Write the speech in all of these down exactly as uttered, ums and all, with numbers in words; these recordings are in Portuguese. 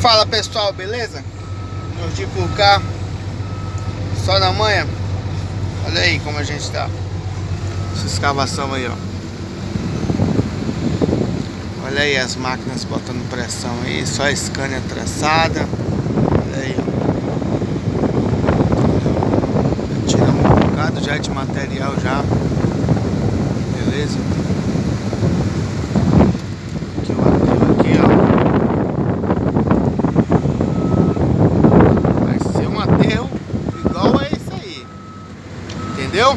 Fala pessoal, beleza? Hoje por cá, só na manhã. Olha aí como a gente tá. Essa escavação aí, ó. Olha aí as máquinas botando pressão aí, só a Scania traçada. Olha aí, ó. Tiramos um bocado já de material já. Beleza? Aqui o aterro aqui, ó. Vai ser um aterro igual a esse aí. Entendeu?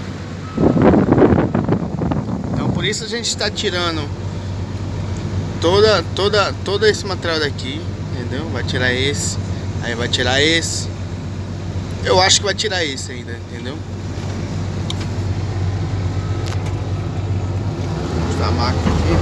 Então por isso a gente está tirando toda, toda, todo esse material daqui, entendeu? Vai tirar esse, aí vai tirar esse. Eu acho que vai tirar esse ainda, entendeu? Vou mostrar a máquina aqui.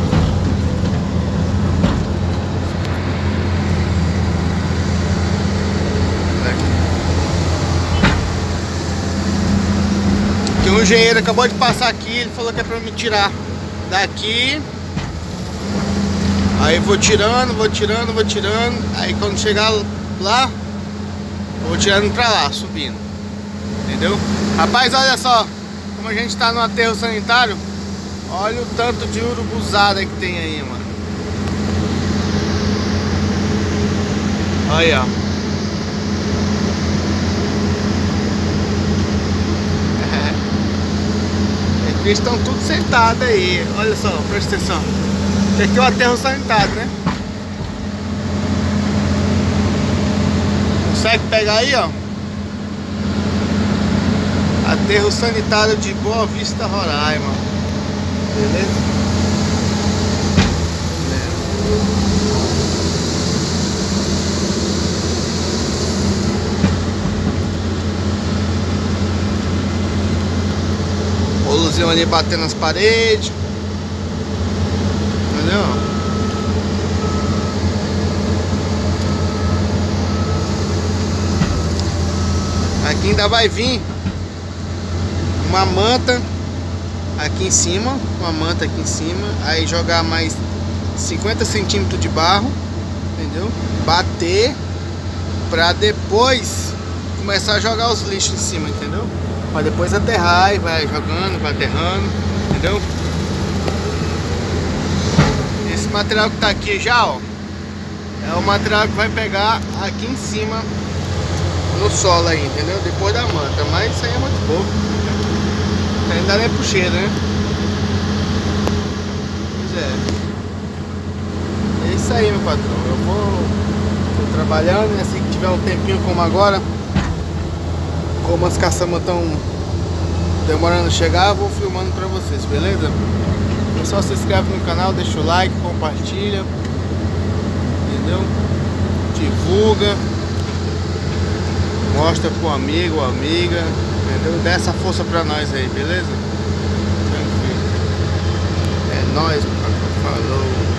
Que um engenheiro acabou de passar aqui, ele falou que é pra me tirar daqui. Aí vou tirando, vou tirando, vou tirando. Aí quando chegar lá, vou tirando pra lá, subindo. Entendeu? Rapaz, olha só como a gente tá no aterro sanitário. Olha o tanto de urubuzada que tem aí, mano. Olha, ó. Eles estão tudo sentados aí. Olha só, presta atenção. Esse aqui é o aterro sanitário, né? Consegue pegar aí, ó? Aterro sanitário de Boa Vista, Roraima. Beleza? Rolozinho ali batendo nas paredes. Entendeu? Aqui ainda vai vir uma manta aqui em cima, uma manta aqui em cima, aí jogar mais cinquenta centímetros de barro, entendeu? Bater pra depois começar a jogar os lixos em cima, entendeu? Pra depois aterrar e vai jogando, vai aterrando, entendeu? Esse material que tá aqui já, ó, é o material que vai pegar aqui em cima no solo aí, entendeu? Depois da manta, mas isso aí é muito pouco. Não dá nem pro cheiro, né? Pois é. É isso aí, meu patrão. Eu vou tô trabalhando e assim que tiver um tempinho como agora, como as caçamas estão demorando a chegar, eu vou filmando pra vocês, beleza? Então só se inscreve no canal, deixa o like, compartilha, entendeu? Divulga, mostra pro amigo ou amiga, entendeu? Dá essa força pra nós aí, beleza? Tranquilo. É nóis, falou.